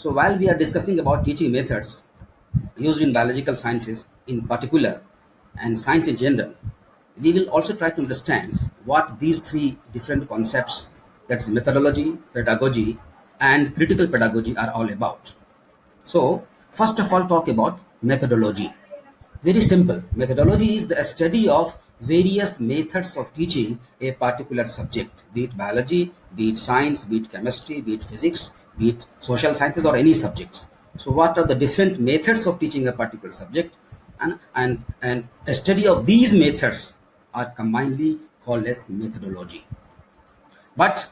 So while we are discussing about teaching methods used in biological sciences in particular and science in general, we will also try to understand what these three different concepts, that is methodology, pedagogy, and critical pedagogy, are all about. So first of all, talk about methodology. Very simple. Methodology is the study of various methods of teaching a particular subject, be it biology, be it science, be it chemistry, be it physics, be it social sciences, or any subjects. So what are the different methods of teaching a particular subject? And a study of these methods are combinedly called as methodology. But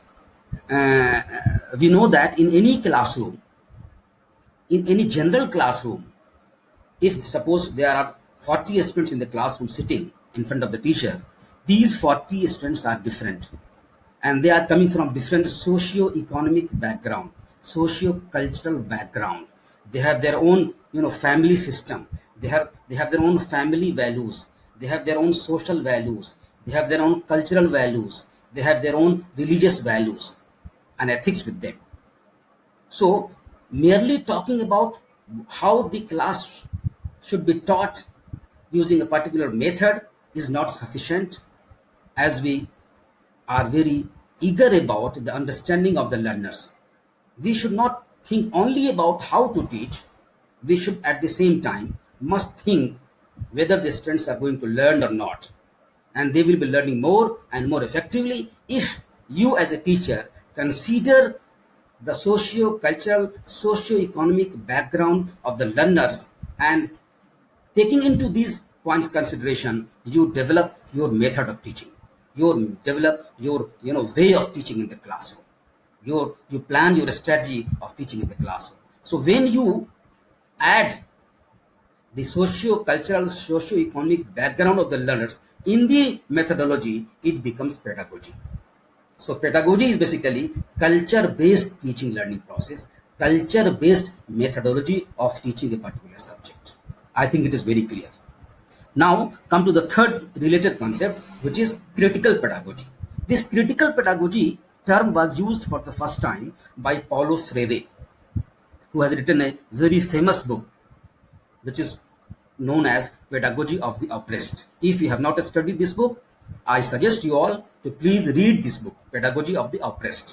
we know that in any classroom, in any general classroom, if suppose there are 40 students in the classroom sitting in front of the teacher, these 40 students are different, and they are coming from different socio-economic background, socio-cultural background. They have their own, family system. They have their own family values. They have their own social values. They have their own cultural values. They have their own religious values and ethics with them. So merely talking about how the class should be taught using a particular method is not sufficient, as we are very eager about the understanding of the learners. We should not think only about how to teach. We should at the same time must think whether the students are going to learn or not. And they will be learning more and more effectively if you as a teacher consider the socio-cultural, socio-economic background of the learners, and taking into these points consideration, you develop your method of teaching. You develop your way of teaching in the classroom. You plan your strategy of teaching in the classroom. So when you add the socio-cultural, socio-economic background of the learners in the methodology, it becomes pedagogy. So pedagogy is basically culture-based teaching learning process, culture-based methodology of teaching a particular subject. I think it is very clear. Now come to the third related concept, which is critical pedagogy. This critical pedagogy term was used for the first time by Paulo Freire, who has written a very famous book, which is known as Pedagogy of the Oppressed. If you have not studied this book, I suggest you all to please read this book, Pedagogy of the Oppressed,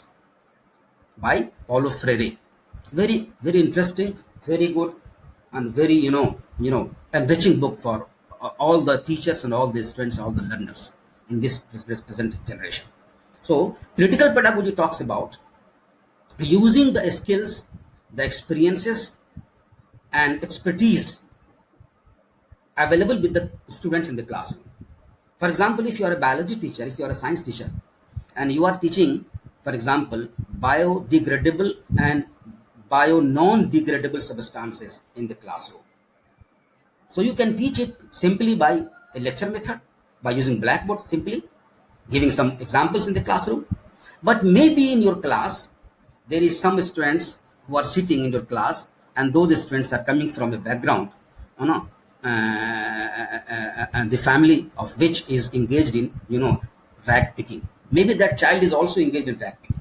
by Paulo Freire. Very, very interesting, very good, and very, enriching book for all the teachers and all the students, all the learners in this present generation. So, critical pedagogy talks about using the skills, the experiences, and expertise available with the students in the classroom. For example, if you are a biology teacher, if you are a science teacher, and you are teaching, for example, biodegradable and bio-non-degradable substances in the classroom. So you can teach it simply by a lecture method, by using blackboard, simply giving some examples in the classroom. But maybe in your class, there is some students who are sitting in your class, and those students are coming from a background, and the family of which is engaged in, rag picking. Maybe that child is also engaged in rag picking.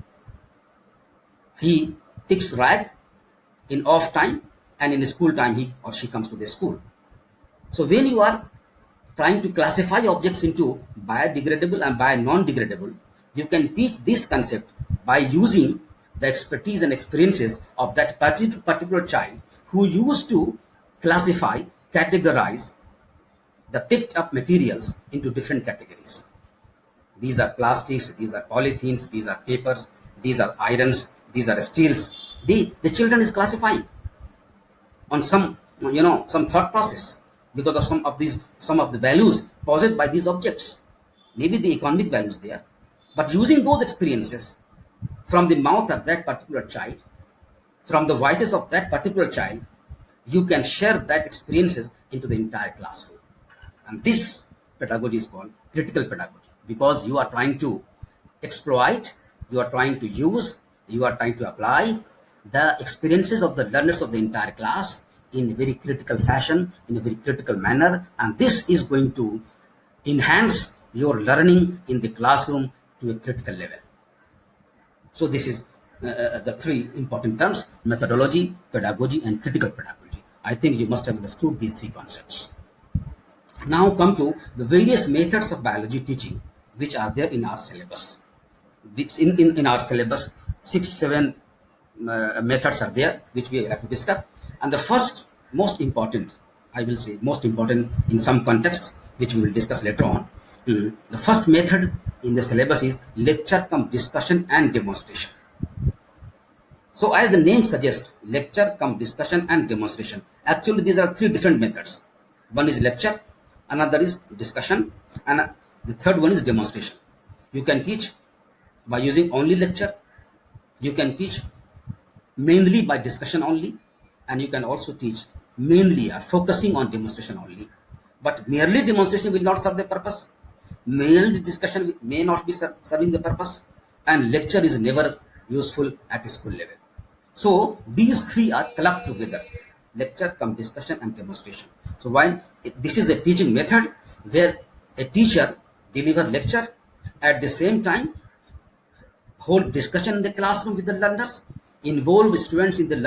He picks rag in off time, and in school time he or she comes to the school. So when you are trying to classify objects into biodegradable and non-degradable, you can teach this concept by using the expertise and experiences of that particular child who used to classify, categorize the picked up materials into different categories. These are plastics, these are polythenes, these are papers, these are irons, these are steels. The children is classifying on some thought process because of some of the values possessed by these objects. Maybe the economic values there, but using those experiences from the mouth of that particular child, from the voices of that particular child, you can share that experiences into the entire classroom. And this pedagogy is called critical pedagogy, because you are trying to exploit, you are trying to use, you are trying to apply the experiences of the learners of the entire class in a very critical fashion, in a very critical manner, and this is going to enhance your learning in the classroom to a critical level. So this is the three important terms: methodology, pedagogy, and critical pedagogy. I think you must have understood these three concepts. Now come to the various methods of biology teaching which are there in our syllabus. In our syllabus, 6-7 methods are there which we have to discuss. And the first, most important, I will say most important in some context, which we will discuss later on. The first method in the syllabus is lecture cum discussion and demonstration. So as the name suggests, lecture cum discussion and demonstration. Actually, these are three different methods. One is lecture, another is discussion, and the third one is demonstration. You can teach by using only lecture. You can teach mainly by discussion only, and you can also teach mainly or focusing on demonstration only. But merely demonstration will not serve the purpose. Merely discussion may not be serving the purpose, and lecture is never useful at a school level. So these three are clubbed together: lecture, cum discussion, and demonstration. So while this is a teaching method where a teacher delivers lecture, at the same time hold discussion in the classroom with the learners, involve students in the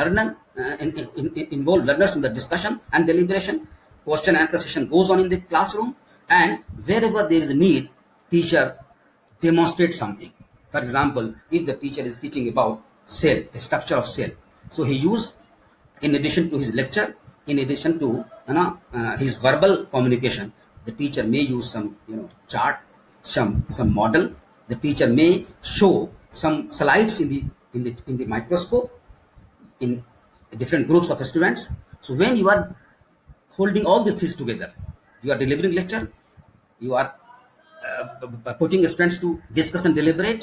involve learners in the discussion and deliberation. Question answer session goes on in the classroom, and wherever there is a need, teacher demonstrates something. For example, if the teacher is teaching about cell, a structure of cell, so he use, in addition to his lecture, in addition to his verbal communication, the teacher may use some chart, some model. The teacher may show some slides in the microscope in different groups of students. So when you are holding all these things together, you are delivering lecture, you are putting students to discuss and deliberate,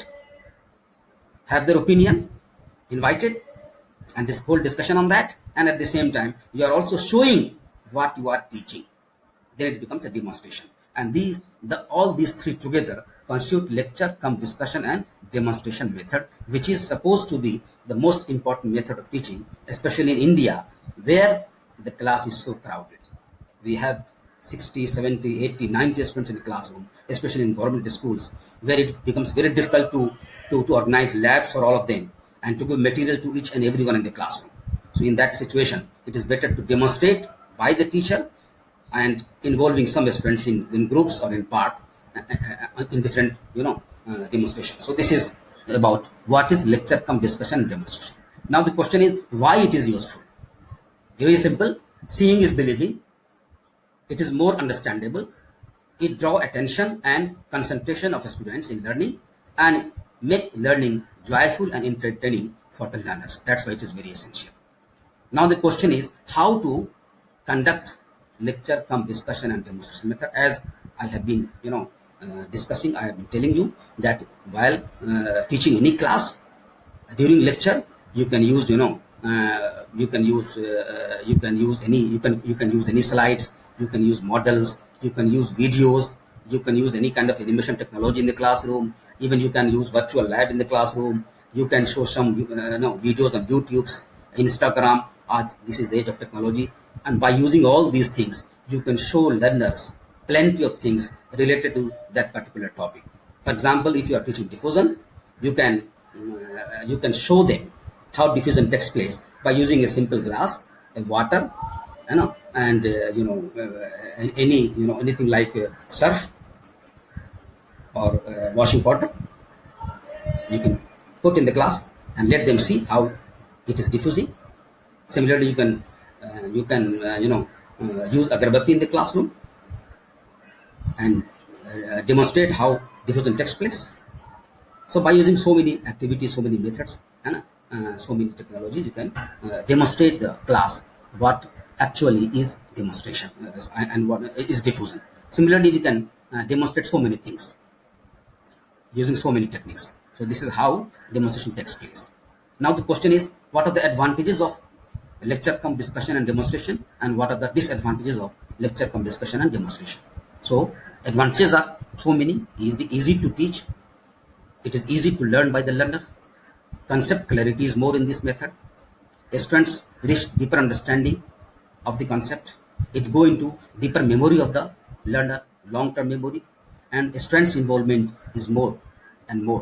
have their opinion invited, and this whole discussion on that, and at the same time you are also showing what you are teaching. Then it becomes a demonstration, and all these three together constitute lecture cum discussion and demonstration method, which is supposed to be the most important method of teaching, especially in India, where the class is so crowded. We have 60, 70, 80, 90 students in the classroom, especially in government schools, where it becomes very difficult to organize labs for all of them and to give material to each and everyone in the classroom. So in that situation, it is better to demonstrate by the teacher and involving some students in groups or in part in different demonstrations. So this is about what is lecture cum discussion and demonstration. Now the question is why it is useful. Very simple. Seeing is believing. It is more understandable. It draws attention and concentration of students in learning and make learning joyful and entertaining for the learners. That's why it is very essential. Now the question is how to conduct lecture cum discussion and demonstration method. As I have been discussing, I have been telling you that while teaching any class, during lecture you can use you can use any slides, you can use models, you can use videos, you can use any kind of animation technology in the classroom. Even you can use virtual lab in the classroom. You can show some videos on YouTube's, Instagram. This is the age of technology, and by using all these things, you can show learners plenty of things related to that particular topic. For example, if you are teaching diffusion, you can show them how diffusion takes place by using a simple glass, a water, and anything like surf or washing water. You can put in the glass and let them see how it is diffusing. Similarly, you can use agarbatti in the classroom and demonstrate how diffusion takes place. So by using so many activities, so many methods, and so many technologies, you can demonstrate the class what actually is demonstration and what is diffusion. Similarly, we can demonstrate so many things using so many techniques. So this is how demonstration takes place. Now the question is, what are the advantages of lecture cum discussion and demonstration, and what are the disadvantages of lecture cum discussion and demonstration? So advantages are so many. Easy to teach. It is easy to learn by the learner. Concept clarity is more in this method. Students reach deeper understanding of the concept. It go into deeper memory of the learner, long-term memory, and students' involvement is more and more.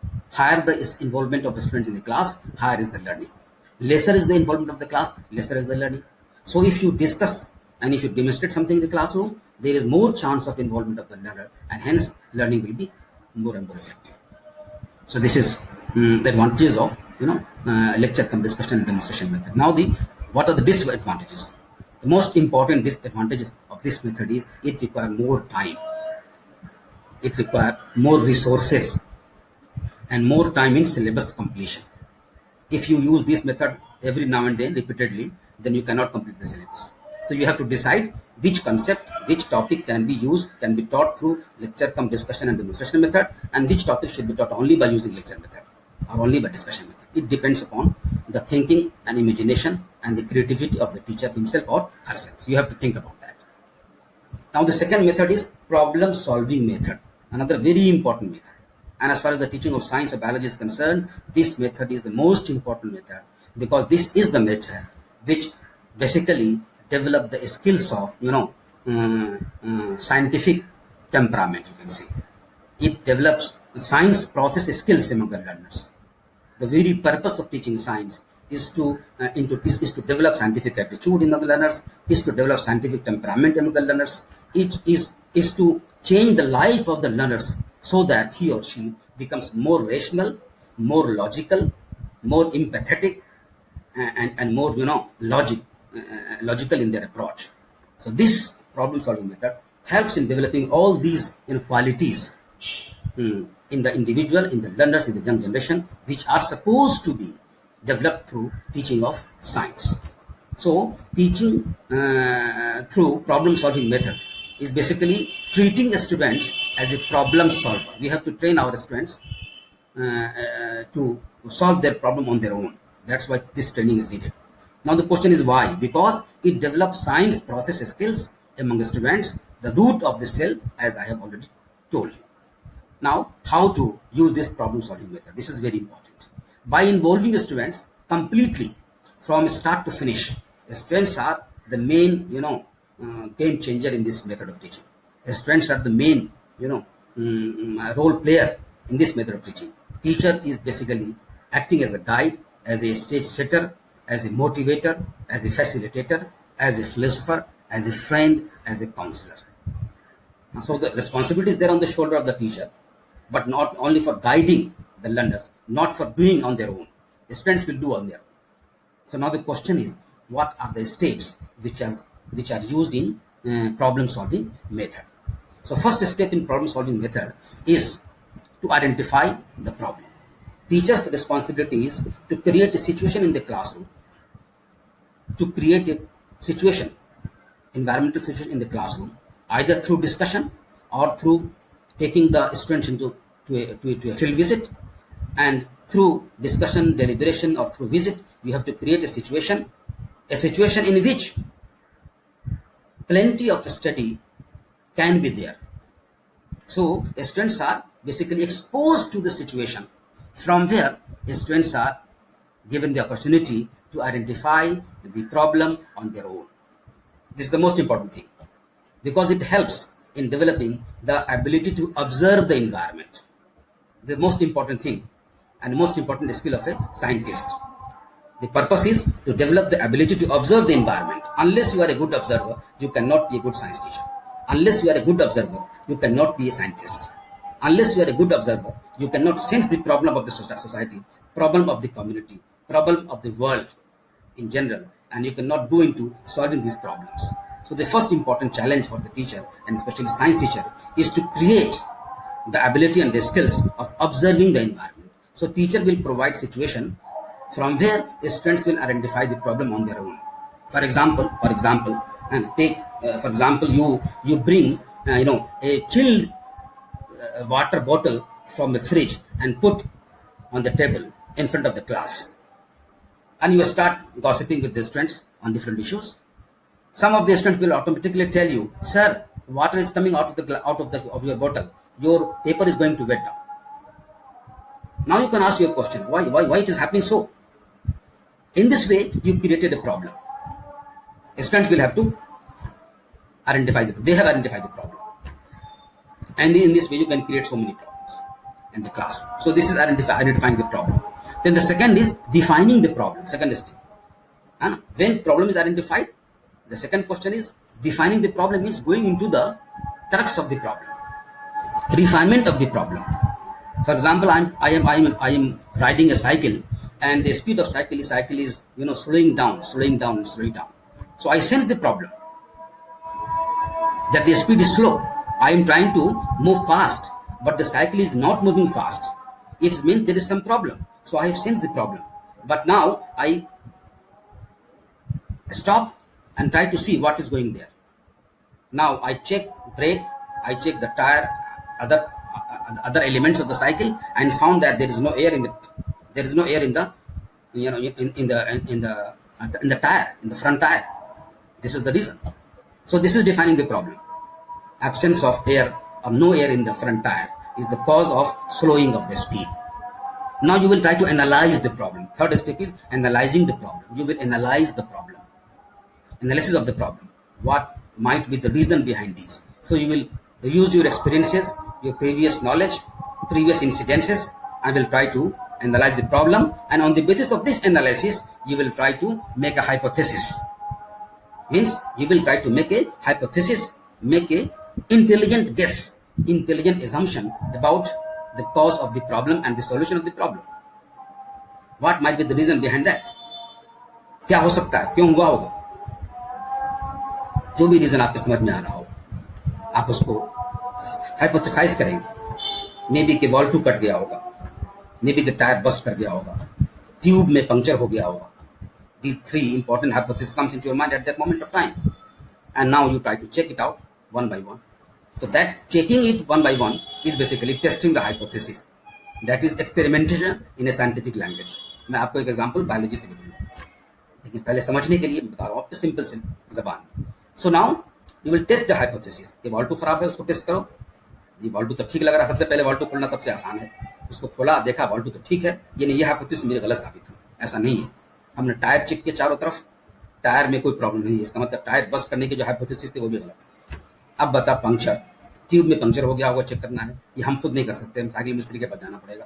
Higher the involvement of the students in the class, higher is the learning. Lesser is the involvement of the class, lesser is the learning. So if you discuss and if you demonstrate something in the classroom, there is more chance of involvement of the learner, and hence learning will be more and more effective. So this is the advantages of lecture cum discussion and demonstration method. Now what are the disadvantages? The most important disadvantages of this method is it requires more time. It requires more resources and more time in syllabus completion. If you use this method every now and then repeatedly, then you cannot complete the syllabus. So you have to decide which concept, which topic can be taught through lecture cum discussion and demonstration method, and which topic should be taught only by using lecture method or only by discussion method. It depends upon the thinking and imagination and the creativity of the teacher himself or herself. You have to think about that. Now the second method is problem solving method, another very important method. And as far as the teaching of science or biology is concerned, this method is the most important method, because this is the method which basically develop the skills of scientific temperament, you can say. It develops science process skills among the learners. The very purpose of teaching science is to develop scientific attitude in the learners, is to develop scientific temperament among the learners. It is to change the life of the learners so that he or she becomes more rational, more logical, more empathetic, and more logical in their approach. So this problem solving method helps in developing all these qualities in the individual, in the learners, in the young generation, which are supposed to be developed through teaching of science. So teaching through problem solving method is basically treating students as a problem solver. We have to train our students to solve their problem on their own. That's why this training is needed. Now the question is why? Because it develops science process skills among students, the root of the cell, as I have already told you. Now, how to use this problem solving method? This is very important. By involving students completely from start to finish. Students are the main, game changer in this method of teaching. Students are the main, role player in this method of teaching. Teacher is basically acting as a guide, as a stage setter, as a motivator, as a facilitator, as a philosopher, as a friend, as a counselor. So the responsibility is there on the shoulder of the teacher, but not only for guiding the learners, not for doing on their own. The students will do on their own. So now the question is, what are the steps which are used in problem solving method? So first step in problem solving method is to identify the problem. Teacher's responsibility is to create a situation in the classroom, to create a situation, environmental situation in the classroom, either through discussion or through taking the students to a field visit, and through discussion, deliberation, or through visit, you have to create a situation in which plenty of study can be there. So students are basically exposed to the situation, from where students are given the opportunity to identify the problem on their own. This is the most important thing, because it helps in developing the ability to observe the environment. The most important thing and most important skill of a scientist. The purpose is to develop the ability to observe the environment. Unless you are a good observer, you cannot be a good science teacher. Unless you are a good observer, you cannot be a scientist. Unless you are a good observer, you cannot sense the problem of the society, problem of the community, problem of the world in general, and you cannot go into solving these problems. So the first important challenge for the teacher, and especially science teacher, is to create the ability and the skills of observing the environment. So teacher will provide situation from where students will identify the problem on their own. For example, and take for example, you bring a chilled water bottle from the fridge and put on the table in front of the class, and you start gossiping with the students on different issues. Some of the students will automatically tell you, "Sir, water is coming out of your bottle. Your paper is going to wet down." Now you can ask your question: Why it is happening so? In this way, you created a problem. Students will have to identify they have identified the problem, and in this way, you can create so many problems. in the classroom. So this is identifying the problem. Then the second is defining the problem, second step. And when problem is identified, the second question is defining the problem, means going into the crux of the problem, refinement of the problem. For example, I am riding a cycle, and the speed of cycle is slowing down. So I sense the problem that the speed is slow. I am trying to move fast, but the cycle is not moving fast. It means there is some problem. So I have sensed the problem. But now I stop and try to see what is going there. Now I check brake, I check the tire, other elements of the cycle, and found that there is no air in the tire, in the front tire. This is the reason. So this is defining the problem. Absence of air or no air in the front tire is the cause of slowing of the speed. Now you will try to analyze the problem. Third step is analyzing the problem. You will analyze the problem. Analysis of the problem. What might be the reason behind these? So you will use your experiences, your previous knowledge, previous incidences, and will try to analyze the problem. And on the basis of this analysis, you will try to make a hypothesis. Means you will try to make a hypothesis, make a intelligent guess, intelligent assumption about the cause of the problem and the solution of the problem. What might be the reason behind that? क्या हो सकता है, क्यों हुआ होगा? जो भी reason आपके समझ में आ रहा हो, आप उसको हाइपोथेसाइज करेंगे. मे बी के वॉल्व कट गया होगा, मे बी के टायर बस्ट कर गया होगा, ट्यूब में पंक्चर हो गया होगा. These three important hypotheses comes into your mind at that moment of time, and now you try to check it out one by one. So that checking it one by one is basically testing the hypothesis. That is experimentation in a scientific language. मैं आपको एक example biology से दूंगा, लेकिन पहले समझने के लिए बता रहा हूँ आपको सिंपल सी जबान. So now you will test the hypothesis. कि वॉल्व खराब है, उसको टेस्ट करो. ये वॉल्व तो ठीक लग रहा है. सबसे पहले वॉल्व खोलना सबसे आसान है. उसको खोला, देखा वॉल्व तो ठीक है, ये नहीं, ये हाइपोथेसिस मेरी गलत साबित हुई. ऐसा नहीं है. हमने टायर चेक किया चारों तरफ, टायर में कोई प्रॉब्लम नहीं है. इसका मतलब टायर बस्ट करने की जो हाइपोथेसिस थी वो भी गलत है. अब बता, पंक्चर, ट्यूब में पंक्चर हो गया होगा, चेक करना है. ये हम खुद नहीं कर सकते, हम साइकिल मिस्त्री के पास जाना पड़ेगा.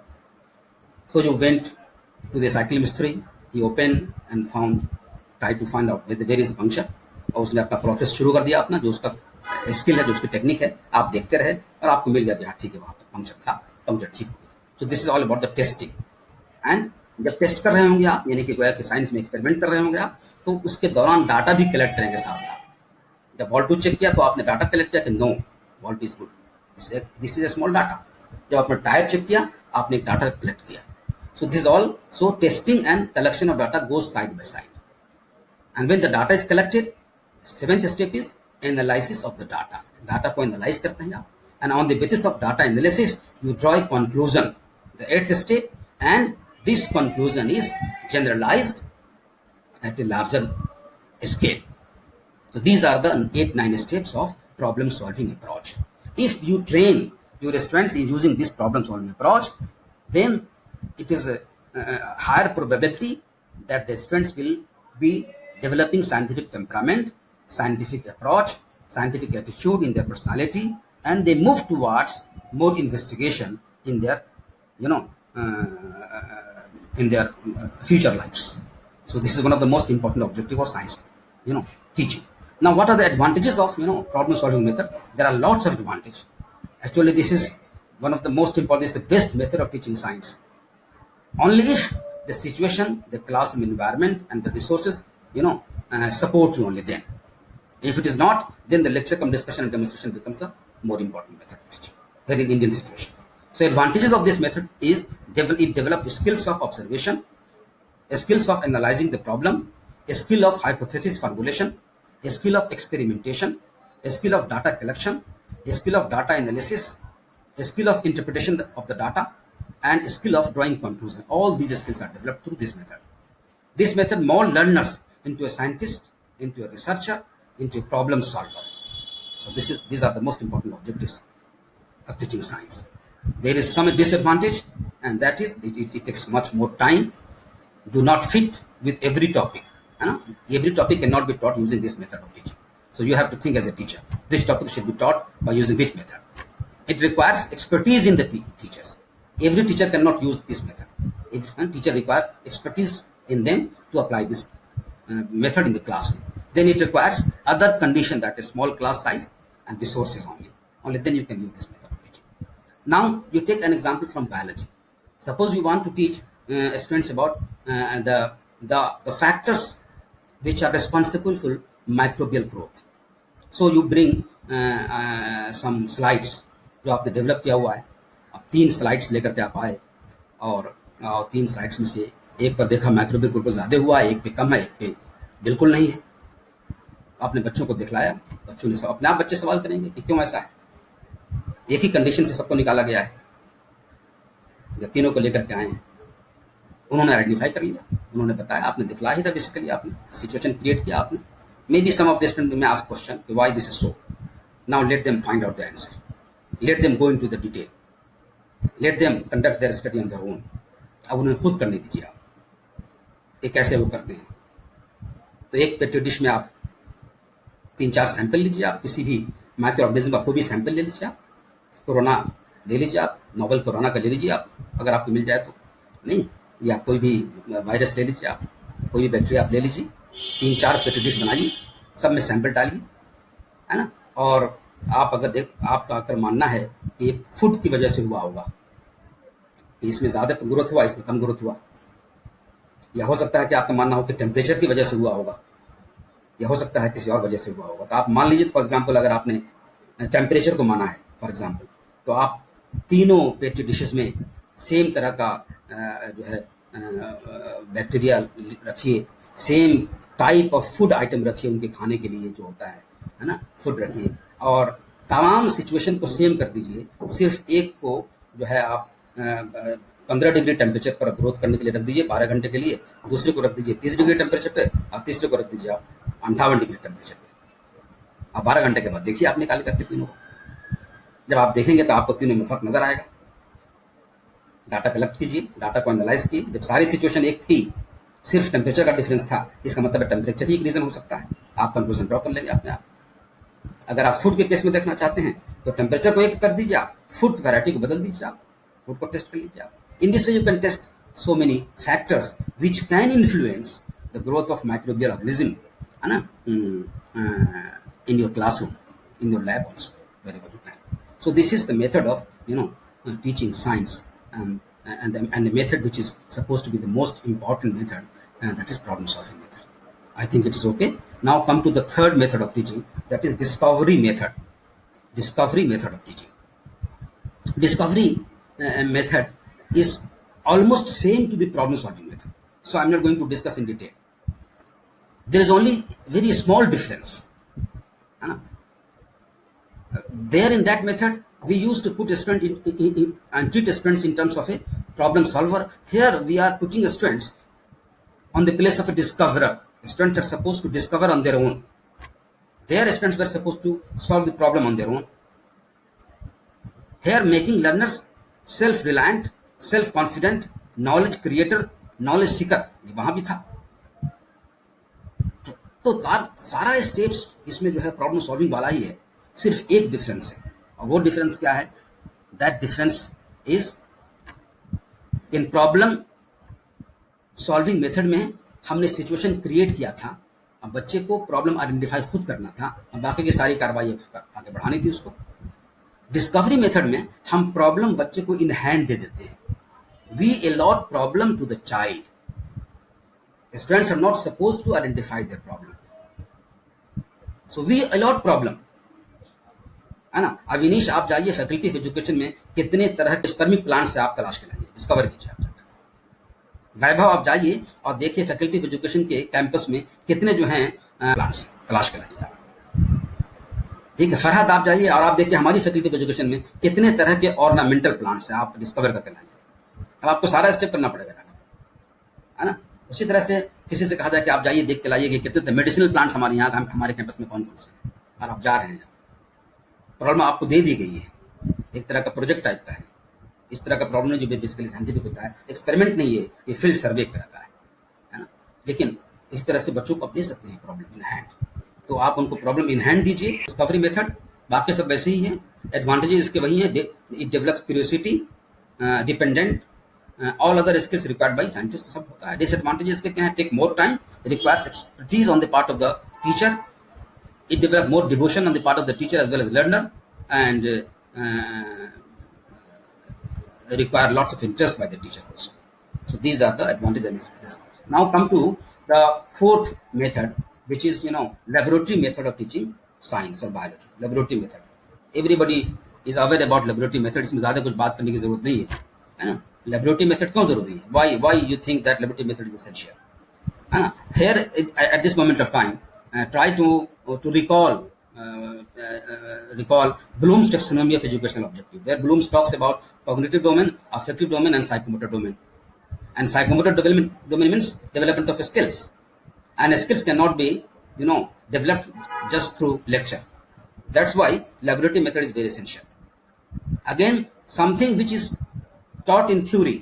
So you went to the cycle मिस्त्री, he open and found, try to find out where is puncture. और उसने अपना प्रोसेस शुरू कर दिया, अपना जो उसका स्किल है, जो उसकी टेक्निक है, आप देखते रहे और आपको मिल गया. हाँ ठीक है, वहां पर पंक्चर था, पंक्चर ठीक हो गया. So this is all about the testing. And जब टेस्ट कर रहे होंगे आप, यानी कि गोया कि साइंस में एक्सपेरिमेंट कर रहे होंगे आप, तो उसके दौरान डाटा भी कलेक्ट करेंगे साथ साथ. जब वॉल्व चेक किया तो आपने डाटा कलेक्ट किया कि no, valve is good, this is a small data. जब आपने टायर चेक किया, आपने डाटा कलेक्ट किया. So this is all. So testing and collection of data goes side by side. And when the data is collected, seventh step is analysis of the data. Data को analyse करते हैं आप, and on the basis of data analysis you draw a conclusion, the eighth step. And this conclusion is generalized at a larger scale. So these are the 8-9 steps of problem solving approach. If you train your students in using this problem solving approach, then it is a higher probability that the students will be developing scientific temperament, scientific approach, scientific attitude in their personality, and they move towards more investigation in their future lives. So this is one of the most important objective of science, teaching. Now, what are the advantages of problem solving method? There are lots of advantages. Actually, this is one of the most important. This is the best method of teaching science. Only if the situation, the classroom environment, and the resources, support you. Only then. If it is not, then the lecture, discussion, and demonstration becomes a more important method of teaching. That is Indian situation. So advantages of this method is it develops skills of observation, skills of analyzing the problem, a skill of hypothesis formulation, a skill of experimentation, a skill of data collection, a skill of data analysis, a skill of interpretation of the data, and a skill of drawing conclusion. All these skills are developed through this method. This method molds learners into a scientist, into a researcher, into a problem solver. So these are the most important objectives of teaching science. There is some disadvantage, and that is it takes much more time. Do not fit with every topic. Every topic cannot be taught using this method of teaching. So you have to think as a teacher, which topic should be taught by using which method. It requires expertise in the teachers. Every teacher cannot use this method. Every teacher requires expertise in them to apply this method in the classroom. Then it requires other condition, that is small class size and resources only. Only then you can use this method of teaching. Now you take an example from biology. Suppose you want to teach students about the factors which are responsible for microbial growth. So you bring some slides जो आपने develop किया हुआ है. अब 3 slides लेकर के आप आए और 3 स्लाइड्स में से एक पर देखा माइक्रोबियल ग्रोथ ज़्यादा हुआ है, एक पे कम है, एक पे बिल्कुल नहीं है. आपने बच्चों को दिखलाया, बच्चों ने अपने आप बच्चे सवाल करेंगे कि क्यों ऐसा है. एक ही कंडीशन से सबको निकाला गया है, जब तीनों को लेकर के आए हैं, उन्होंने आइडेंटिफाई कर लिया, उन्होंने बताया, आपने दिखलाया ही था, बेसिकली आपने सिचुएशन क्रिएट किया. आपने maybe some of the student में आस्क क्वेश्चन कि why this is so. Now let them find out the answer, let them go into the detail, let them conduct their study on their own. अब उन्हें खुद करने दीजिए आप, ये कैसे वो करते हैं. तो एक पेट्री डिश में आप 3-4 सैंपल लीजिए, आप किसी भी माइक्रो ऑर्गेनिज्म का कोई भी सैंपल ले लीजिए, आप कोरोना ले लीजिए, आप नोवेल कोरोना का ले लीजिए, आप अगर आपको मिल जाए तो, नहीं, या कोई भी वायरस ले लीजिए, आप कोई भी बैक्टीरिया आप ले लीजिए, 3-4 पेट्री डिश बनाइए, सब में सैंपल डालिए, है ना. और आप अगर आपका अगर मानना है कि ये फूड की वजह से हुआ होगा, कि इसमें ज़्यादा ग्रोथ हुआ, इसमें कम ग्रोथ हुआ, या हो सकता है कि आपका मानना हो कि टेम्परेचर की वजह से हुआ होगा, या हो सकता है किसी और वजह से हुआ होगा. तो आप मान लीजिए फॉर एग्जांपल अगर आपने टेम्परेचर को माना है फॉर एग्जांपल, तो आप तीनों पेट्री डिशेस में सेम तरह का जो है बैक्टीरिया रखिए, same type of food item रखिए उनके खाने के लिए जो होता है ना, फूड रखिए, और तमाम सिचुएशन को सेम कर दीजिए. सिर्फ एक को जो है आप 15 डिग्री टेम्परेचर पर ग्रोथ करने के लिए रख दीजिए 12 घंटे के लिए, दूसरे को रख दीजिए 30 डिग्री टेम्परेचर पे, और तीसरे को रख दीजिए आप 58 डिग्री टेम्परेचर पे. अब 12 घंटे के बाद देखिए आप निकाल करके तीनों को. जब आप देखेंगे तो आपको तीनों में फर्क नजर आएगा. डाटा कलेक्ट कीजिए, डाटा को एनालाइज कीजिए. जब सारी सिचुएशन एक थी, सिर्फ टेम्परेचर का डिफरेंस था, इसका मतलब है टेम्परेचर ही एक रीजन हो सकता है. आप कंक्लूजन ड्रॉ कर लेंगे अपने आप. अगर आप फूड के केस में देखना चाहते हैं तो टेम्परेचर को एक कर दीजिए, आप फूड वैरायटी को बदल दीजिए, आप फूड को टेस्ट कर लीजिए आप. In this way you can test so many factors which can influence the growth of microbial organism, है ना, in your classroom, in your lab also, wherever you can. So this is the method of teaching science, and the method which is supposed to be the most important method, and that is problem solving method. I think it is okay. Now come to the third method of teaching, that is discovery method. Discovery method of teaching. Discovery method is almost same to the problem solving method. So I'm not going to discuss in detail. There is only very small difference. There in that method, we used to put a student and treat students in terms of a problem solver. Here we are putting students on the place of a discoverer. Students are supposed to discover on their own. Their students were supposed to solve the problem on their own. Here making learners self-reliant, self-confident, knowledge creator, knowledge seeker. ये वहां भी था. तो सारा steps इसमें जो है problem solving वाला ही है. सिर्फ एक डिफरेंस है, और वो डिफरेंस क्या है? That difference is in problem solving method में हमने सिचुएशन क्रिएट किया था, अब बच्चे को प्रॉब्लम आइडेंटिफाई खुद करना था, अब बाकी की सारी कार्रवाई आगे बढ़ानी थी उसको. डिस्कवरी मेथड में हम प्रॉब्लम बच्चे को इन हैंड दे देते हैं. We allot problem to the child. Students are not suppose to identify their problem, so we allot problem, है ना. अविनीश आप जाइए फैकल्टी ऑफ एजुकेशन में, कितने तरह के स्पर्मिक प्लांट से आप तलाश के लाइए, डिस्कवर कीजिए आप. वैभव आप जाइए और देखिए फैकल्टी ऑफ एजुकेशन के कैंपस में कितने जो हैं प्लांट्स तलाश के लाइए. ठीक है. फरहत आप जाइए और आप देखिए हमारी फैकल्टी ऑफ एजुकेशन में कितने तरह के ऑर्नामेंटल प्लांट्स हैं, आप डिस्कवर करके लाइए. अब आपको सारा स्टेप करना पड़ेगा, है ना. उसी तरह से किसी से कहा जाए कि आप जाइए देख के लाइए कि कितने मेडिसिनल प्लांट्स हमारे यहाँ हमारे कैंपस में कौन कौन से हैं, और आप जा रहे हैं. प्रॉब्लम आपको दे दी गई है, एक तरह का प्रोजेक्ट टाइप का है. इस तरह का प्रॉब्लम जो बेसिकली साइंटिफिक होता है, एक्सपेरिमेंट नहीं है, ये फील्ड सर्वे एक तरह का है ना. लेकिन इस तरह से बच्चों को आप दे सकते हैं प्रॉब्लम इन हैंड. तो आप उनको प्रॉब्लम इन हैंड दीजिए. डिस्कवरी मेथड बाकी सब वैसे ही है. एडवांटेजेस इसके वही है. It develops curiosity, dependent, all other skills required by scientist सब होता है। डिसएडवांटेजेस के क्या है? Take more time, requires expertise on the part of the teacher, it develop more devotion on the part of the teacher as well as learner, and require lots of interest by the teacher also. So these are the advantages and disadvantages. Now come to the fourth method, which is laboratory method of teaching science or biology. Laboratory method, everybody is aware about laboratory method. इसमें ज़्यादा कुछ बात करने की जरूरत नहीं है ना? Laboratory method क्यों जरूरी है? Why you think that laboratory method is essential? है ना? Here at this moment of time, try to recall Bloom's taxonomy of educational objective, where Bloom talks about cognitive domain, affective domain, and psychomotor domain. And psychomotor domain means development of skills, and skills cannot be developed just through lecture. That's why laboratory method is very essential. Again, something which is taught in theory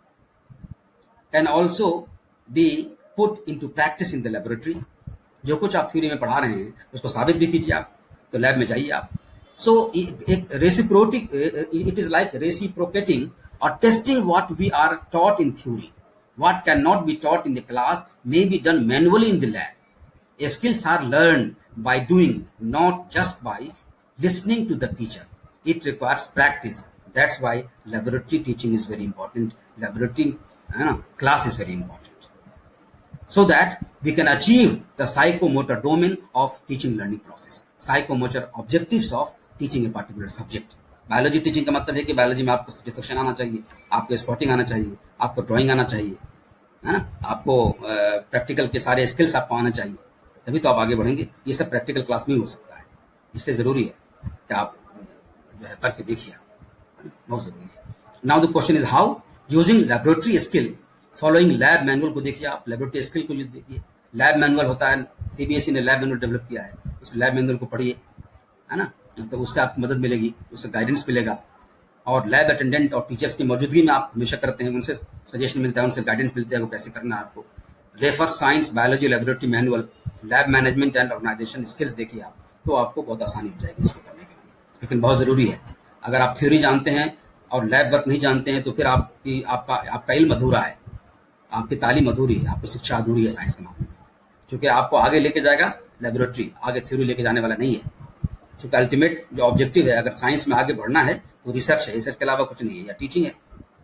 can also be put into practice in the laboratory. जो कुछ आप theory में पढ़ा रहे हैं उसको साबित भी कीजिए आप, तो लैब में जाइए आप. सो एक रेसिप्रोटिक, इट इज लाइक रेसिप्रोकेटिंग और testing what we are taught in theory. What can not be taught in the class maybe done manually in the lab. Skills are learned by doing, not just by listening to the teacher. It requires practice. That's why laboratory teaching is very important. Laboratory class is very important, so that we can achieve the psychomotor domain of teaching learning process. Psychomotor objectives of teaching a particular subject. Biology teaching का मतलब है कि biology में आपको statistics आना चाहिए, आपको spotting आना चाहिए, आपको ड्राइंग आना चाहिए, है ना, आपको प्रैक्टिकल के सारे स्किल्स आपको आना चाहिए, तभी तो आप आगे बढ़ेंगे. ये सब प्रैक्टिकल क्लास में ही हो सकता है, इसलिए जरूरी है कि आप जो है करके देखिए, बहुत जरूरी है. Now the question is how using laboratory skill following lab manual को देखिए आप. लैबोरेटरी स्किल को देखिए, लैब मैनुअल होता है, सीबीएसई ने लैब मैनुअल डेवलप किया है, उस लैब मैनुअल को पढ़िए, है ना, तो उससे आपको मदद मिलेगी, उससे गाइडेंस मिलेगा. और लैब अटेंडेंट और टीचर्स की मौजूदगी में आप हमेशा करते हैं, उनसे सजेशन मिलता है, उनसे गाइडेंस मिलता है वो कैसे करना है आपको. Refer science biology laboratory manual, lab management and organisation skills देखिए आप, तो आपको बहुत आसानी हो जाएगी इसको करने के लिए. लेकिन बहुत जरूरी है, अगर आप थ्योरी जानते हैं और लैब वर्क नहीं जानते हैं तो फिर आपका इल्म अधूरा है, आपकी तालीम अधूरी है, आपकी शिक्षा अधूरी है साइंस के मामले में. क्योंकि आपको आगे लेके जाएगा लैबोरेटरी, आगे थ्योरी लेके जाने वाला नहीं है. क्योंकि अल्टीमेट जो ऑब्जेक्टिव है, अगर साइंस में आगे बढ़ना है तो रिसर्च है, रिसर्च के अलावा कुछ नहीं है, या टीचिंग है.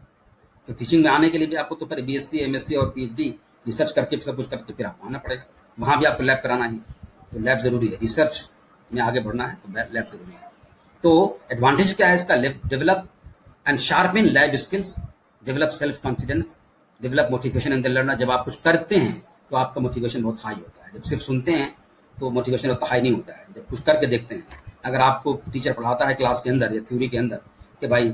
तो टीचिंग में आने के लिए भी आपको तो फिर बीएससी, एमएससी और पीएचडी रिसर्च करके सब कुछ करके फिर आपको आना पड़ेगा. वहां भी आपको लैब कराना ही, तो लैब जरूरी है. रिसर्च में आगे बढ़ना है तो लैब जरूरी है. तो एडवांटेज क्या है इसका? Develop and sharpen lab skills, develop self confidence, develop motivation in the learner. जब आप कुछ करते हैं तो आपका मोटिवेशन बहुत हाई होता है. जब सिर्फ सुनते हैं तो मोटिवेशन उतना हाई नहीं होता है. जब कुछ करके देखते हैं, अगर आपको टीचर पढ़ाता है क्लास के अंदर या थ्योरी के अंदर कि भाई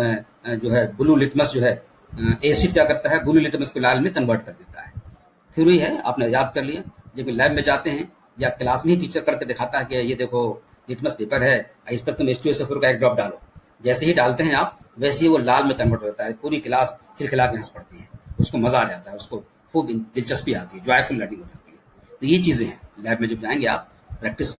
जो है ब्लू लिटमस जो है, एसिड क्या करता है, ब्लू लिटमस को लाल में कन्वर्ट कर देता है. थ्योरी है, आपने याद कर लिया. जब लैब में जाते हैं या क्लास में ही टीचर करके दिखाता है कि ये देखो लिटमस पेपर है, इस पर तुम H2SO4 का एक ड्रॉप डालो. जैसे ही डालते हैं आप, वैसे ही वो लाल में कन्वर्ट होता है. पूरी क्लास खिलखिला के हंस पड़ती है, उसको मजा आ जाता है, उसको खूब दिलचस्पी आती है, जॉयफुल लर्निंग हो जाती है. तो ये चीजें हैं, लैब में जब जाएंगे आप प्रैक्टिस